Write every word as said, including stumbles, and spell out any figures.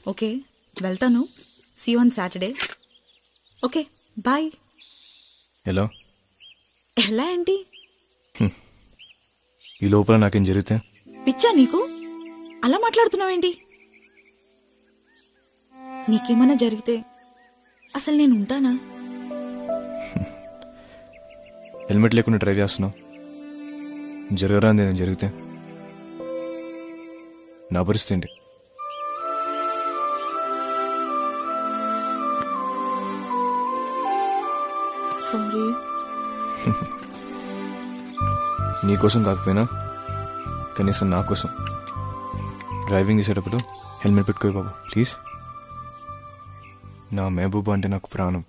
Okay వెళ్తాను. See you on Saturday. Okay bye. ఎలా ఎలా ఏంటి? ఈ లోపల నాకేం జరిగితే? పిచ్చా నీకు? అలా మాట్లాడుతున్నావేంటి? నీకేమన్నా జరిగితే అసలు నేను ఉంటానా? హెల్మెట్ లేకుండా డ్రైవ్ చేస్తున్నావు. జరగరా నేను జరిగితే నా పరిస్థితి ఏంటి? సారీ. నీకోసం కాకపోయినా కనీసం నా కోసం డ్రైవింగ్ చేసేటప్పుడు హెల్మెట్ పెట్టుకోయి బాబు ప్లీజ్. నా మహబూబా అంటే నాకు ప్రాణం.